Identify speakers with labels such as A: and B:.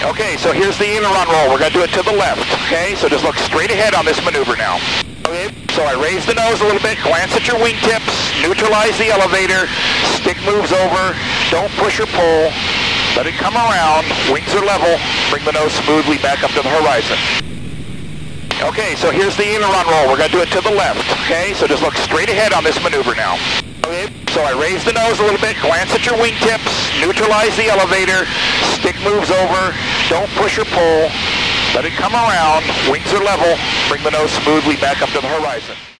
A: Okay, so here's the aileron roll. We're going to do it to the left, okay? So just look straight ahead on this maneuver now. Okay, so I raise the nose a little bit, glance at your wingtips, neutralize the elevator, stick moves over, don't push or pull, let it come around, wings are level, bring the nose smoothly back up to the horizon. Okay, so here's the aileron roll. We're going to do it to the left, okay? So just look straight ahead on this maneuver now. Okay, so I raise the nose a little bit, glance at your wingtips, neutralize the elevator, stick moves over, don't push or pull, let it come around, wings are level, bring the nose smoothly back up to the horizon.